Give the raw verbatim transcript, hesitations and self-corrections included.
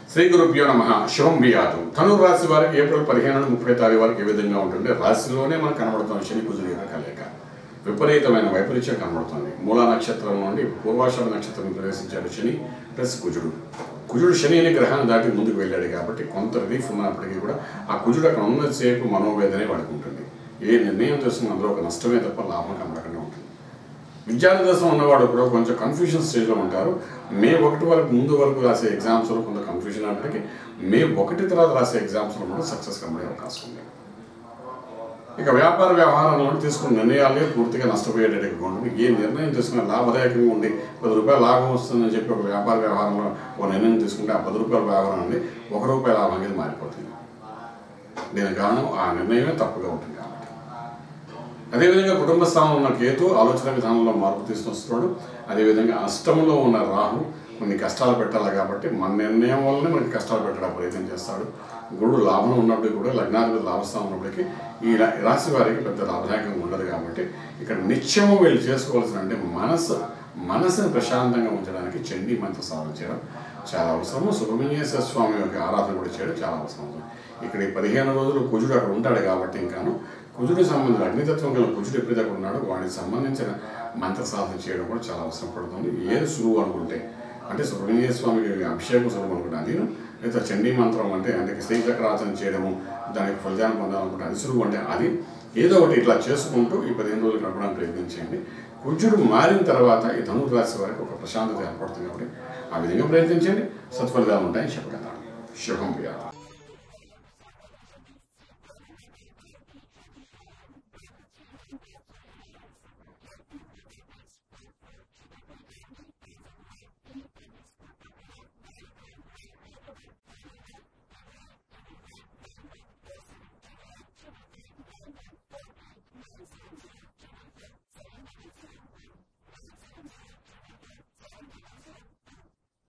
శ్రీ గురుభ్యో నమః. శుభం బియాదు. ధను రాశి వారికి ఏప్రిల్ పదిహేను ముప్పై తారీఖు వరకు ఏ విధంగా ఉంటుంది? రాశిలోనే మనకు కనబడుతుంది శని కుజుడు యొక్క కలయిక. విపరీతమైన వైపరీత్యం కనబడుతుంది. మూలా నక్షత్రం నుండి పూర్వాషాఢ నక్షత్రం ప్రవేశించాడు శని ప్లస్ కుజుడు. కుజుడు శని అనే గ్రహాన్ని దాటి ముందుకు వెళ్ళాడు కాబట్టి కొంత రిలీఫ్ ఉన్నప్పటికీ కూడా ఆ కుజుడు అక్కడ ఉన్నసేపు మనోవేదనే వాడుకుంటుంది. ఏ నిర్ణయం తీసుకున్న అందులో ఒక నష్టమే తప్ప లాభం కనబడకుండా ఉంటుంది. విద్యార్థి దశ ఉన్నవాడు కూడా కొంచెం కన్ఫ్యూజన్ స్టేజ్లో ఉంటారు. మే ఒకటి వరకు ముందు వరకు రాసే ఎగ్జామ్స్లో కొంత కన్ఫ్యూజన్ అయినప్పటికీ మే ఒకటి తర్వాత రాసే ఎగ్జామ్స్లో కూడా సక్సెస్ కనబడే అవకాశం ఉంది. ఇక వ్యాపార వ్యవహారంలో తీసుకున్న నిర్ణయాలే పూర్తిగా నష్టపోయేటట్టుగా ఉంటుంది. ఏ నిర్ణయం తీసుకున్న లాభదాయకంగా ఉండి పది రూపాయల లాభం వస్తుందని చెప్పి ఒక వ్యాపార వ్యవహారంలో ఒక నిర్ణయం తీసుకుంటే ఆ పది రూపాయల వ్యవహారం నుండి ఒక రూపాయల లాభం అనేది మారిపోతుంది. దీనికి కారణం ఆ నిర్ణయమే తప్పుగా ఉంటుంది కాబట్టి. అదేవిధంగా కుటుంబ స్థానంలో ఉన్న కేతు ఆలోచన విధానంలో మార్పు తీసుకొస్తున్నాడు. అదేవిధంగా అష్టమంలో ఉన్న రాహు కొన్ని కష్టాలు పెట్టాలి కాబట్టి మన నిర్ణయం వల్లనే మనకి కష్టాలు పెట్టడం ప్రయత్నం చేస్తాడు. గురుడు లాభం ఉన్నప్పటికీ కూడా లగ్నాధిపతి లాభస్థానం ఉన్నప్పటికీ ఈ రాశి వారికి పెద్ద లాభదాయకంగా ఉండదు కాబట్టి ఇక్కడ నిత్యము వీళ్ళు చేసుకోవాల్సిన అంటే మనసు మనసుని ప్రశాంతంగా ఉంచడానికి చండీ మంత్ర సాధన చేయడం చాలా అవసరము. సుబ్రహ్మణ్యేశ్వర స్వామి యొక్క ఆరాధన కూడా చేయడం చాలా అవసరం. ఇక్కడ ఈ పదిహేను రోజులు కుజుడు అక్కడ ఉంటాడు కాబట్టి ఇంకాను కుజుడికి సంబంధించిన అగ్నితత్వం గల కుజుడు ఎప్పుడైతే అక్కడ ఉన్నాడో వాడికి సంబంధించిన మంత్ర సాధన చేయడం కూడా చాలా అవసరం పడుతుంది. ఏది సులువు అనుకుంటే అంటే సుబ్రహ్మణ్య స్వామికి అభిషేకం సులువు అనుకుంటే నేను లేదా చండీ మంత్రం అంటే అంటే శ్రీచక్రాసనం చేయడము దానికి ఫలితాన్ని పొందాలనుకుంటే అది సులువు అంటే అది ఏదో ఒకటి ఇట్లా చేసుకుంటూ ఈ పదిహేను రోజులు గడపడానికి ప్రయత్నించండి. కుజుడు మారిన తర్వాత ఈ ధనుసు రాశి వారికి ఒక ప్రశాంతత ఏర్పడుతుంది కాబట్టి ఆ విధంగా ప్రయత్నించండి. సత్ఫలితాలు ఉంటాయని చెప్పగలను. శుభం బియాదు.